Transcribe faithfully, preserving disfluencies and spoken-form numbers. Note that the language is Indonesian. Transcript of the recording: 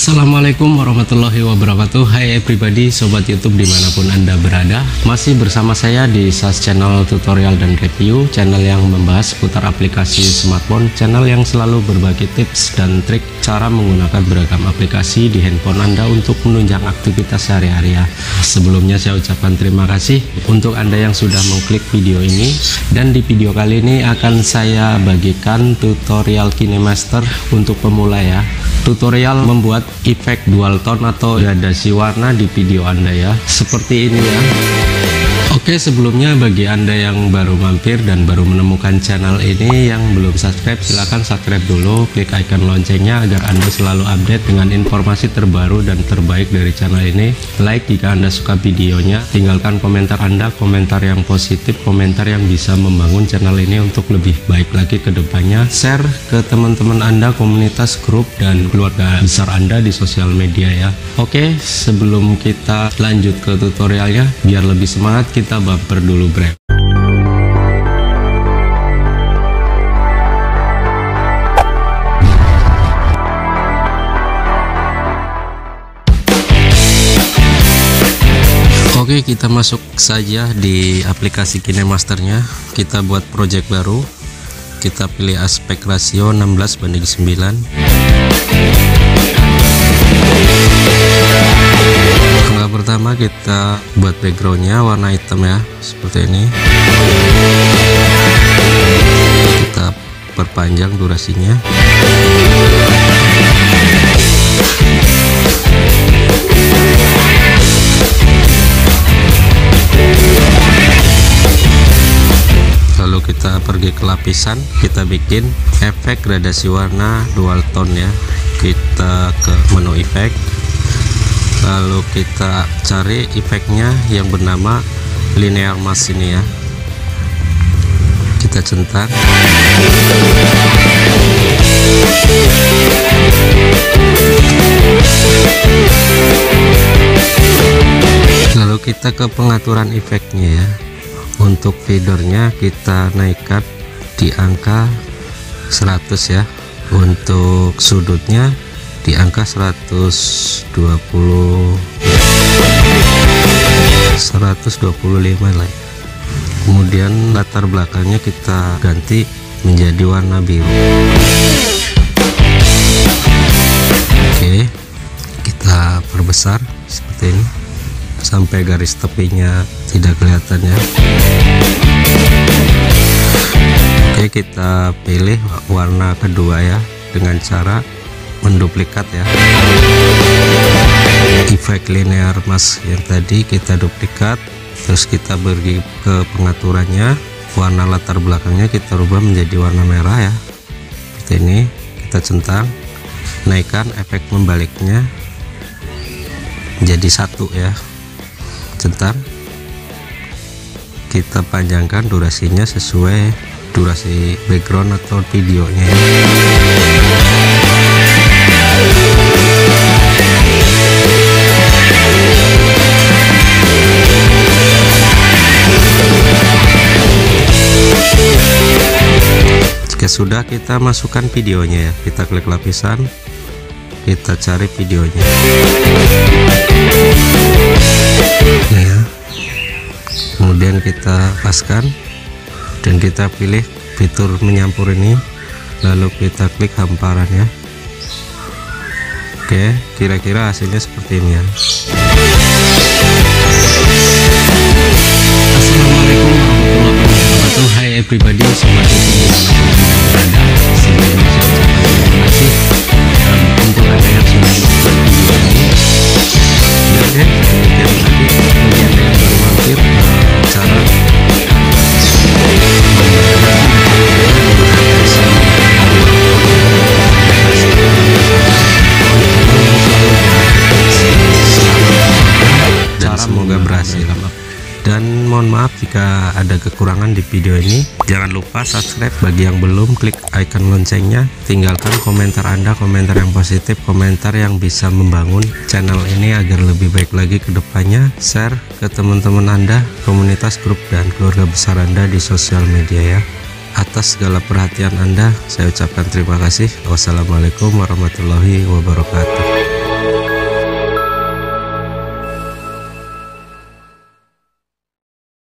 Assalamualaikum warahmatullahi wabarakatuh. Hai everybody, sobat YouTube dimanapun anda berada. Masih bersama saya di S A S Channel Tutorial dan Review, channel yang membahas seputar aplikasi smartphone, channel yang selalu berbagi tips dan trik cara menggunakan beragam aplikasi di handphone anda untuk menunjang aktivitas sehari-hari ya. Sebelumnya saya ucapkan terima kasih untuk anda yang sudah mengklik video ini, dan di video kali ini akan saya bagikan tutorial KineMaster untuk pemula ya. Tutorial membuat efek dual tone atau gradasi warna di video anda ya, seperti ini ya. Oke, sebelumnya bagi anda yang baru mampir dan baru menemukan channel ini, yang belum subscribe silahkan subscribe dulu, klik icon loncengnya agar anda selalu update dengan informasi terbaru dan terbaik dari channel ini. Like jika anda suka videonya, tinggalkan komentar anda, komentar yang positif, komentar yang bisa membangun channel ini untuk lebih baik lagi ke depannya. Share ke teman-teman anda, komunitas, grup, dan keluarga besar anda di sosial media ya. Oke, sebelum kita lanjut ke tutorialnya, biar lebih semangat kita bumper dulu break. Oke, kita masuk saja di aplikasi KineMasternya. Kita buat project baru. Kita pilih aspek rasio enam belas banding sembilan. Langkah pertama kita buat backgroundnya warna hitam ya, seperti ini. Kita perpanjang durasinya. Lalu kita pergi ke lapisan, kita bikin efek gradasi warna dual tone ya. Kita ke menu efek, lalu kita cari efeknya yang bernama linear mask ini ya. Kita centang, lalu kita ke pengaturan efeknya ya. Untuk feedernya kita naikkan di angka seratus ya. Untuk sudutnya di angka seratus dua puluh seratus dua puluh lima lah. Kemudian latar belakangnya kita ganti menjadi warna biru. Oke, kita perbesar seperti ini sampai garis tepinya tidak kelihatan ya. Oke, kita pilih warna kedua ya, dengan cara menduplikat ya. Efek linear mask yang tadi kita duplikat, terus kita pergi ke pengaturannya, warna latar belakangnya kita rubah menjadi warna merah ya, seperti ini. Kita centang, naikkan efek membaliknya menjadi satu ya, centang. Kita panjangkan durasinya sesuai durasi background atau videonya ya. Jika sudah, kita masukkan videonya ya. Kita klik lapisan, kita cari videonya. Nah ya. Kemudian kita paskan dan kita pilih fitur menyampur ini, lalu kita klik hamparan ya. Oke, kira-kira hasilnya seperti ini ya. Assalamualaikum warahmatullahi wabarakatuh. Hai everybody, sobat YouTube berada. Sebelumnya saya ucapkan terima kasih um, untuk anda yang sudah menonton video ini. Dan ya, demikian tadi bagi anda yang baru mampir, uh, cara dan semoga berhasil. Dan mohon maaf jika ada kekurangan di video ini. Jangan lupa subscribe bagi yang belum, klik icon loncengnya, tinggalkan komentar anda, komentar yang positif, komentar yang bisa membangun channel ini agar lebih baik lagi ke depannya. Share ke teman-teman anda, komunitas, grup, dan keluarga besar anda di sosial media ya. Atas segala perhatian anda, saya ucapkan terima kasih. Wassalamualaikum warahmatullahi wabarakatuh.